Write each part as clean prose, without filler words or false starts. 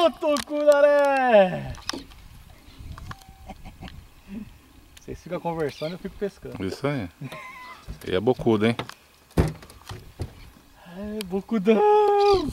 Ô, tucunaré! Vocês ficam conversando e eu fico pescando. Isso aí. E é bocudo, hein? É, bocudão!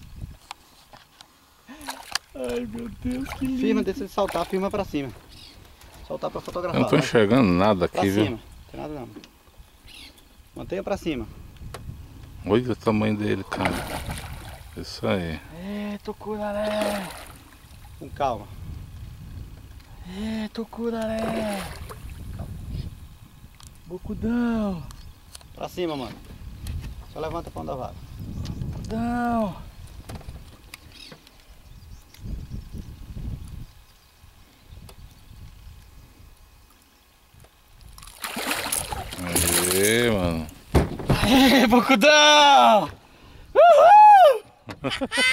Ai, meu Deus, que lindo. Firma, deixa ele saltar, firma pra cima. Soltar pra fotografar. Eu não tô enxergando nada Pra aqui, cima, viu? não tem nada não. Mantenha pra cima. Olha o tamanho dele, cara. Isso aí. É, tucunaré! Com calma. É, tucunaré! Bocudão! Pra cima, mano. Só levanta a pão da vara. Bocudão! Aê, mano. É, bocudão! Uhul!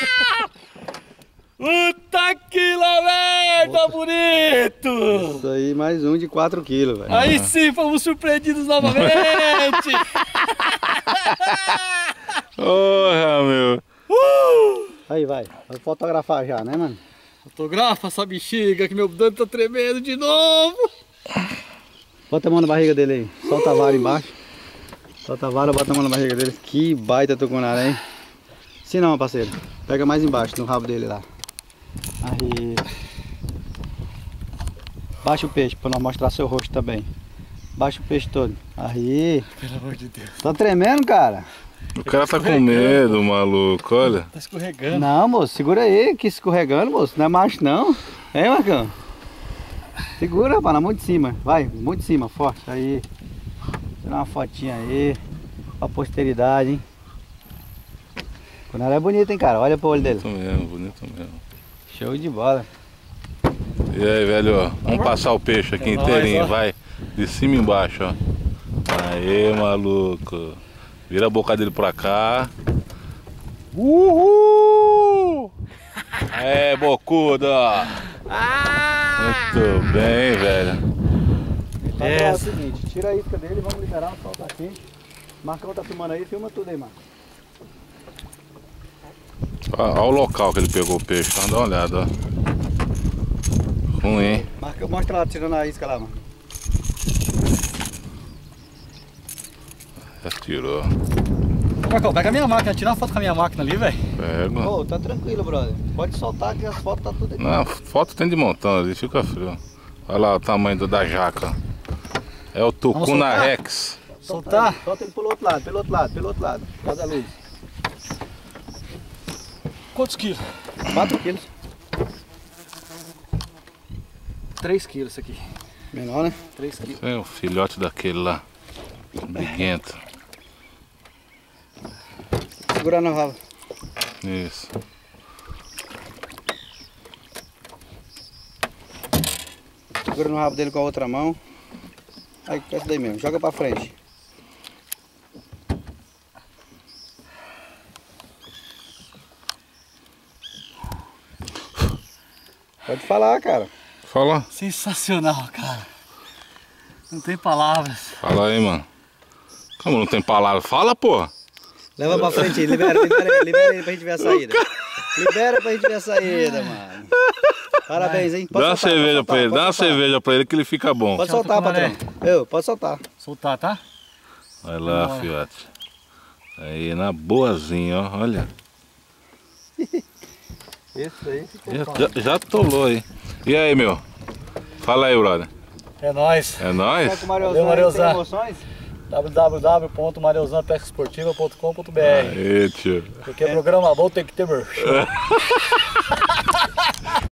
Puta que lá merda, bonito! Isso aí, mais um de 4 quilos, velho. Aí sim, fomos surpreendidos novamente! Porra, meu. Aí, vai. Vai fotografar já, né, mano? Fotografa essa bexiga que meu dedo tá tremendo de novo! Bota a mão na barriga dele aí. Solta a vara embaixo. Solta a vara, bota a mão na barriga dele. Que baita tucunaré, hein? Assim não, parceiro. Pega mais embaixo, no rabo dele lá. Aí. Baixa o peixe, pra nós mostrar seu rosto também. Baixa o peixe todo. Aí. Pelo amor de Deus. Tá tremendo, cara? O cara tá com medo, maluco, olha. Tá escorregando. Não, moço, segura aí, que escorregando, moço. Não é macho, não. Hein, Marcão? Segura, rapaz, na mão de cima. Vai, mão de cima, forte. Aí. Tirar uma fotinha aí. Pra posteridade, hein? Tucunaré é bonito, hein, cara? Olha pro olho dele. Bonito mesmo, bonito mesmo. Show de bola. E aí, velho, ó, vamos passar o peixe aqui inteirinho, ó. vai. De cima e embaixo, ó. Aê, maluco. Vira a boca dele pra cá. Uhul! É, bocudo, ó. Muito bem, velho. É o seguinte, tira a isca dele, vamos liberar, solta aqui. Marcão tá filmando aí, filma tudo aí, mano. Olha o local que ele pegou o peixe, dá uma olhada, ó. Ruim, hein? Marca, mostra lá, tirando a isca lá, mano. Já tirou. Marcão, pega a minha máquina, tira uma foto com a minha máquina ali, velho. Pega. Ô, tá tranquilo, brother. Pode soltar que as fotos tá tudo aqui. Não, foto tem de montão ali, fica frio. Olha lá o tamanho da jaca. É o Tucuna soltar? Rex. Soltar? Solta ele pelo outro lado, pelo outro lado, pelo outro lado. Por causa da luz. Quantos quilos? 4 quilos. 3 quilos isso aqui. Menor, né? 3 quilos. Esse é o filhote daquele lá. Briguento. Segura no rabo. Isso. Segura no rabo dele com a outra mão. Aí, com essa daí mesmo. Joga pra frente. Pode falar, cara. Fala. Sensacional, cara. Não tem palavras. Fala aí, mano. Como não tem palavra? Fala, porra. Leva pra frente aí, libera ele pra gente ver a saída. Libera pra gente ver a saída, mano. Parabéns, hein? Dá uma cerveja pra ele, dá uma cerveja pra ele que ele fica bom. Pode soltar, patrão. Eu, pode soltar. Soltar, tá? Vai lá, fiote. Aí, na boazinha, ó. Olha. Esse aí ficou Já atolou aí. E aí, meu? Fala aí, brother. É nóis. É nóis? Valeu, Mariozão. emoções? www.mariozãopescaesportiva.com.br. Aê, tio. Porque programa bom tem que ter merchan.